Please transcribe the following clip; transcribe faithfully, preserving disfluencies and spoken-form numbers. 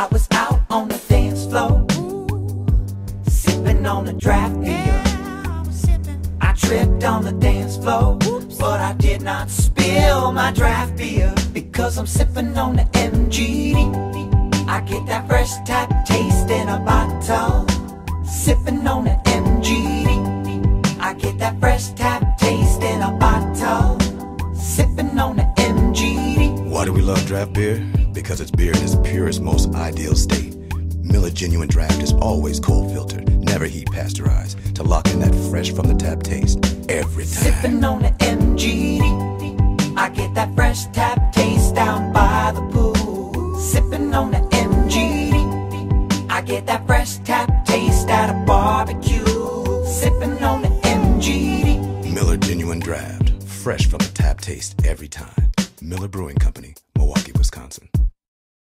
I was out on the dance floor, sipping on a draft beer. I tripped on the dance floor, but I did not spill my draft beer, because I'm sipping on the M G D. I get that fresh tap taste in a bottle, sipping on the M G D. I get that fresh tap taste in a bottle, sipping on the M G D. Why do we love draft beer? Because it's beer in its purest, most ideal state. Miller Genuine Draft is always cold filtered, never heat pasteurized, to lock in that fresh from the tap taste every time. Sipping on the M G D, I get that fresh tap taste down by the pool. Sipping on the M G D, I get that fresh tap taste at a barbecue. Sipping on the M G D. Miller Genuine Draft, fresh from the tap taste every time. Miller Brewing Company.